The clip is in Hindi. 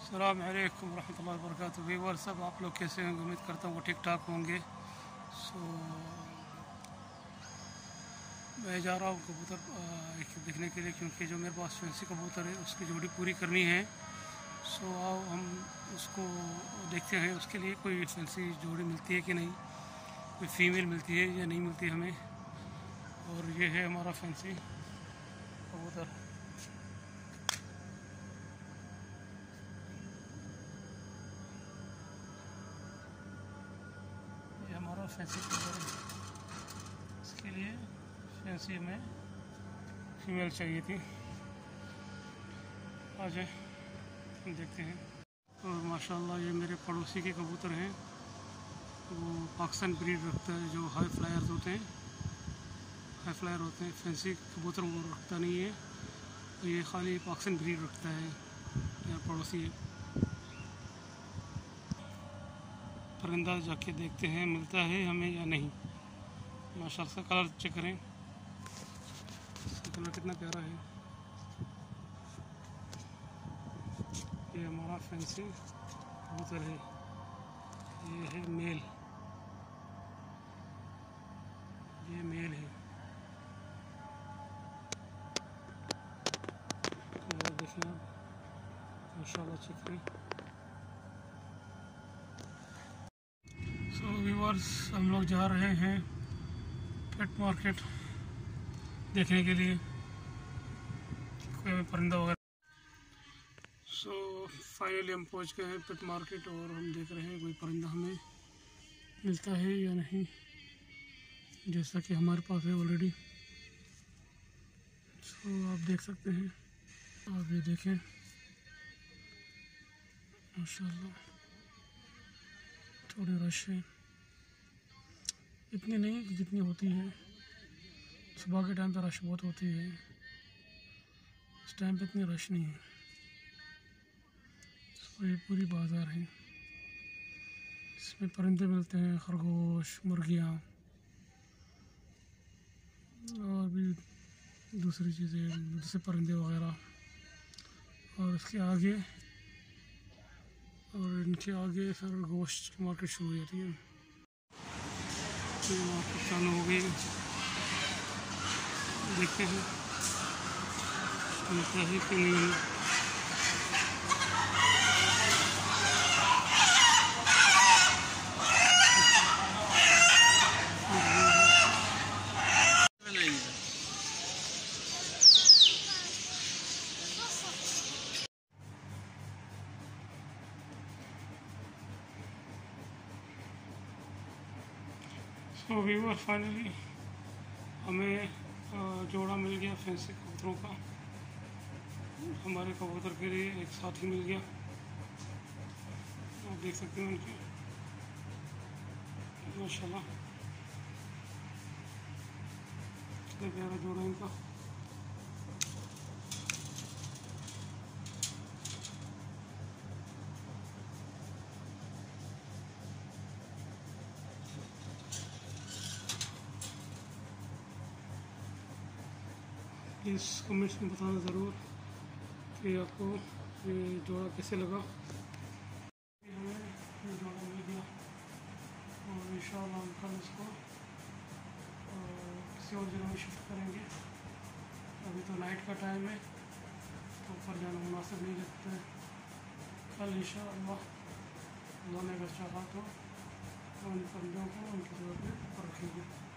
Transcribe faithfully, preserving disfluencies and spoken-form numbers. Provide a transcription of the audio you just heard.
अस्सलाम वालेकुम रहमतुल्लाहि व बरकातुहू। व्यूअर्स, सब आप लोग कैसे हैं? उम्मीद करता हूँ वो ठीक ठाक होंगे। सो मैं जा रहा हूँ कबूतर देखने के लिए, क्योंकि जो मेरे पास फैंसी कबूतर है उसकी जोड़ी पूरी करनी है। सो आओ हम उसको देखते हैं, उसके लिए कोई फैंसी जोड़ी मिलती है कि नहीं, कोई फीमेल मिलती है या नहीं मिलती हमें। और ये है हमारा फैंसी कबूतर। ये हमारा फैंसी कबूतर है, इसके लिए फैंसी में फीमेल चाहिए थी। आ जाए देखते हैं। और माशाल्लाह ये मेरे पड़ोसी के कबूतर हैं, वो पाकिस्तान ब्रीड रखता है, जो हाई फ्लायर्स होते हैं, हाई फ्लायर होते हैं। फैंसी कबूतर वो रखता नहीं है, तो ये खाली पाकिस्तान ब्रीड रखता है। यहाँ पड़ोसी है, परिंदा जाके देखते हैं मिलता है हमें या नहीं। माशाल्लाह का कलर चेक करें, इसका कलर कितना प्यारा है। ये हमारा फैंसी कबूतर है, ये है मेल, ये मेल है। तो देखिए आप माशाल्लाह चेक करें। सो व्यूअर्स, हम लोग जा रहे हैं पेट मार्केट देखने के लिए, कोई हमें परिंदा वगैरह। सो फाइनली हम पहुंच गए हैं पेट मार्केट, और हम देख रहे हैं कोई परिंदा हमें मिलता है या नहीं, जैसा कि हमारे पास है ऑलरेडी। सो आप देख सकते हैं, आप ये देखें माशाल्लाह थोड़ी रश है, इतनी नहीं जितनी होती है। सुबह के टाइम पे रश बहुत होती है, इस टाइम पे इतनी रश नहीं है। तो ये पूरी बाज़ार है, इसमें परिंदे मिलते हैं, खरगोश, मुर्गियाँ और भी दूसरी चीज़ें, जैसे परिंदे वगैरह। और इसके आगे और इनके आगे फिर गोश्त की मार्केट शुरू हो जाती है। ये मार्केट चालू हो गई, देखते हैं मिलता है कि नहीं। तो व्यूअर फाइनली हमें जोड़ा मिल गया फैंसी कबूतरों का। हमारे कबूतर के लिए एक साथी मिल गया, आप देख सकते हैं उनके माशाल्लाह कितना प्यारा जोड़ा इनका। प्लीज़ कमेंट्स में बताना ज़रूर कि आपको ये जोड़ा कैसे लगा। हमें ये जोड़ा मिल गया, और इंशाअल्लाह हम कल इसको किसी और जगह में शिफ्ट करेंगे। अभी तो नाइट का टाइम है, तो ऊपर जाना मुनासिब नहीं लगता है। कल इंशाअल्लाह अल्लाह ने अगर चाहा तो उन परिंदों को उनकी जगह पर रखेंगे।